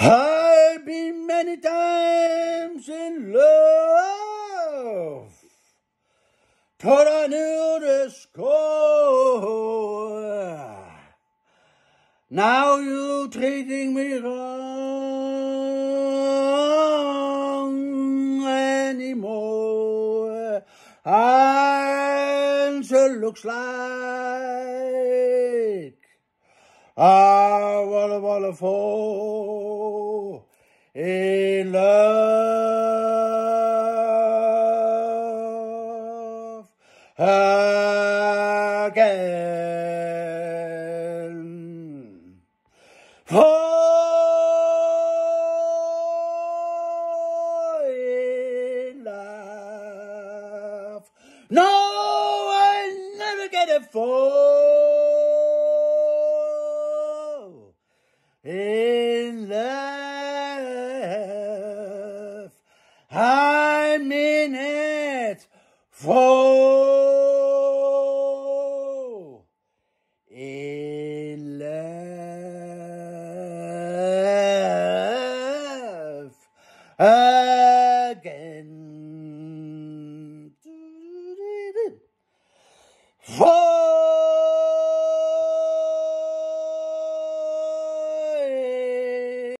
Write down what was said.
I've been many times in love, thought I knew the score. Now you treating me wrong anymore. And it looks like I wanna fall in love again. Fall in love. No, I never get a fall in love. I'm in it for in love again. For